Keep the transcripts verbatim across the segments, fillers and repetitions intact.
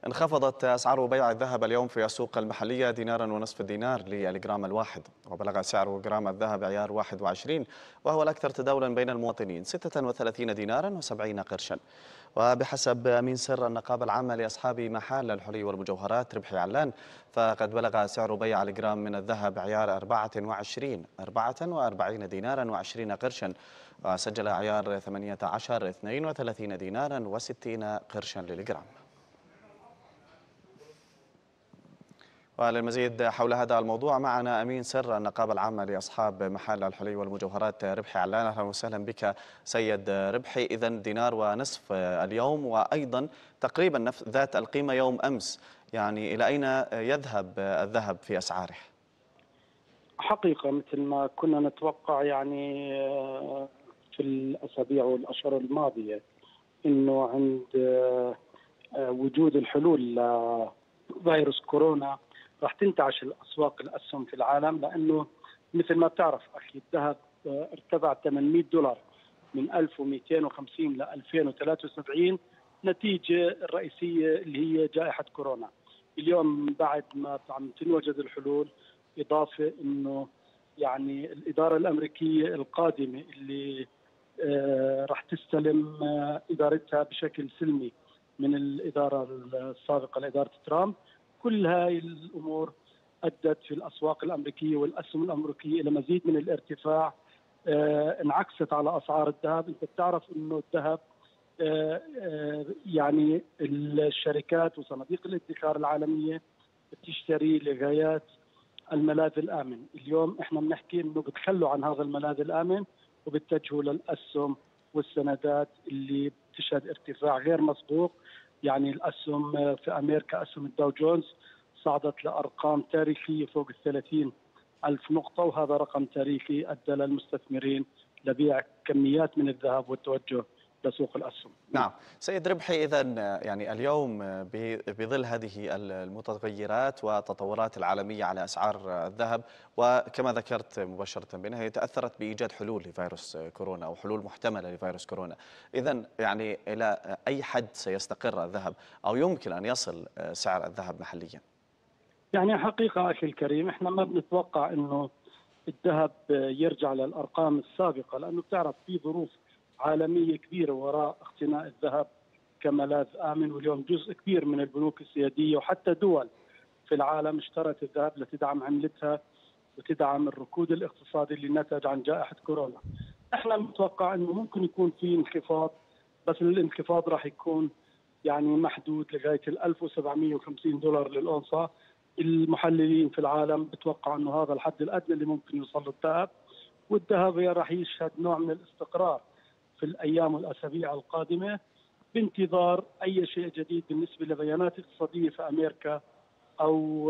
انخفضت أسعار بيع الذهب اليوم في السوق المحلية دينارا ونصف الدينار للجرام الواحد، وبلغ سعر جرام الذهب عيار واحد وعشرين وهو الأكثر تداولا بين المواطنين ستة وثلاثين دينارا وسبعين قرشا. وبحسب أمين سر النقابة العامة لأصحاب محال الحلي والمجوهرات ربحي علان، فقد بلغ سعر بيع الجرام من الذهب عيار أربعة وعشرين أربعة وأربعين دينارا وعشرين قرشا، وسجل عيار ثمانية عشر اثنين وثلاثين دينارا وستين قرشا للجرام. وللمزيد حول هذا الموضوع معنا أمين سر النقابة العامة لأصحاب محال الحلي والمجوهرات ربحي علان. أهلا وسهلا بك سيد ربحي. إذن دينار ونصف اليوم وأيضا تقريبا نفس ذات القيمة يوم أمس، يعني إلى أين يذهب الذهب في أسعاره؟ حقيقة مثل ما كنا نتوقع يعني في الأسابيع والأشهر الماضية إنه عند وجود الحلول لفيروس كورونا راح تنتعش الأسواق الأسهم في العالم، لأنه مثل ما بتعرف أخي الذهب ارتفع ثمانمئة دولار من ألف ومئتين وخمسين ل ألفين وثلاثة وسبعين نتيجة الرئيسية اللي هي جائحة كورونا. اليوم بعد ما عم تنوجد الحلول، إضافة إنه يعني الإدارة الأمريكية القادمة اللي آه راح تستلم آه إدارتها بشكل سلمي من الإدارة السابقة لإدارة ترامب، كل هاي الأمور أدت في الأسواق الأمريكية والأسهم الأمريكية إلى مزيد من الارتفاع. آه انعكست على أسعار الذهب. أنت بتعرف إنه الذهب آه آه يعني الشركات وصناديق الادخار العالمية بتشتري لغايات الملاذ الآمن. اليوم احنا بنحكي انه بتخلوا عن هذا الملاذ الآمن وبتتجهوا للأسهم والسندات اللي بتشهد ارتفاع غير مسبوق. يعني الأسهم في أمريكا، أسهم الداو جونز صعدت لأرقام تاريخية فوق الثلاثين ألف نقطة، وهذا رقم تاريخي أدى للمستثمرين لبيع كميات من الذهب والتوجه لسوق الأسهم. نعم سيد ربحي، إذن يعني اليوم بظل هذه المتغيرات والتطورات العالمية على أسعار الذهب، وكما ذكرت مباشرة بأنها هي تأثرت بإيجاد حلول لفيروس كورونا أو حلول محتملة لفيروس كورونا، إذن يعني إلى أي حد سيستقر الذهب أو يمكن أن يصل سعر الذهب محليا؟ يعني حقيقة أخي الكريم احنا ما بنتوقع أنه الذهب يرجع للأرقام السابقة، لأنه بتعرف في ظروف عالمية كبيرة وراء اقتناء الذهب كملاذ آمن. واليوم جزء كبير من البنوك السيادية وحتى دول في العالم اشترت الذهب لتدعم عملتها وتدعم الركود الاقتصادي اللي نتج عن جائحة كورونا. احنا متوقع انه ممكن يكون في انخفاض، بس الانخفاض راح يكون يعني محدود لغاية ال ألف وسبعمئة وخمسين دولار للأونصة. المحللين في العالم بتوقعوا انه هذا الحد الأدنى اللي ممكن يوصل له الذهب، والذهب راح يشهد نوع من الاستقرار في الأيام والأسابيع القادمة بانتظار أي شيء جديد بالنسبة لبيانات اقتصادية في أمريكا أو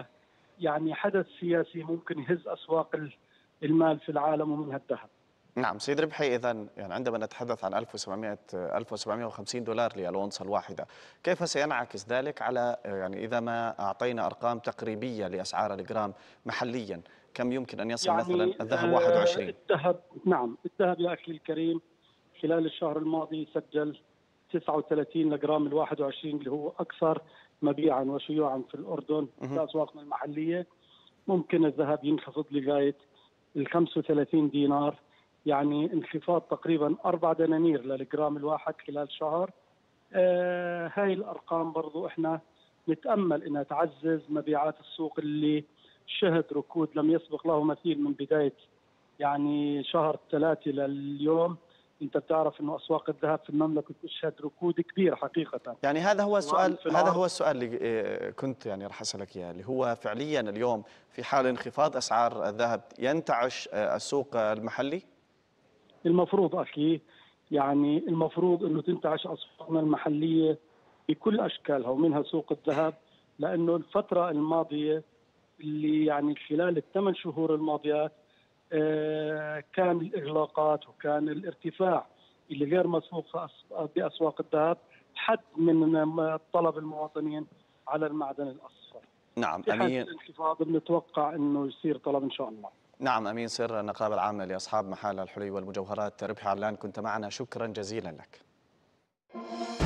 يعني حدث سياسي ممكن يهز أسواق المال في العالم ومنها الذهب. نعم سيد ربحي، إذن يعني عندما نتحدث عن ألف وسبعمئة ألف وسبعمئة وخمسين دولار للأونصة الواحدة، كيف سينعكس ذلك على يعني إذا ما أعطينا أرقام تقريبية لأسعار الجرام محليا، كم يمكن أن يصل يعني مثلا الذهب واحد وعشرين؟ الذهب نعم الذهب يا أخي الكريم خلال الشهر الماضي سجل تسعة وثلاثين لجرام الواحد وعشرين اللي هو أكثر مبيعا وشيوعا في الأردن في أسواقنا المحلية. ممكن الذهب ينخفض لغاية ال خمسة وثلاثين دينار، يعني انخفاض تقريبا أربع دنانير للجرام الواحد خلال شهر. آه هاي الأرقام برضو احنا نتأمل انها تعزز مبيعات السوق اللي شهد ركود لم يسبق له مثيل من بداية يعني شهر ثلاثة لليوم. انت بتعرف انه اسواق الذهب في المملكه تشهد ركود كبير حقيقه. يعني هذا هو السؤال هذا هو السؤال اللي كنت يعني راح اسالك اياه، اللي هو فعليا اليوم في حال انخفاض اسعار الذهب ينتعش السوق المحلي؟ المفروض اخي، يعني المفروض انه تنتعش اسواقنا المحليه بكل اشكالها ومنها سوق الذهب، لانه الفتره الماضيه اللي يعني خلال الثمان شهور الماضيات آه كان الاغلاقات وكان الارتفاع اللي غير مسبوق باسواق الذهب حد من طلب المواطنين على المعدن الاصفر. نعم في امين. الانخفاض بنتوقع انه يصير طلب ان شاء الله. نعم امين سر النقابه العامه لاصحاب محال الحلي والمجوهرات ربحي علان، كنت معنا، شكرا جزيلا لك.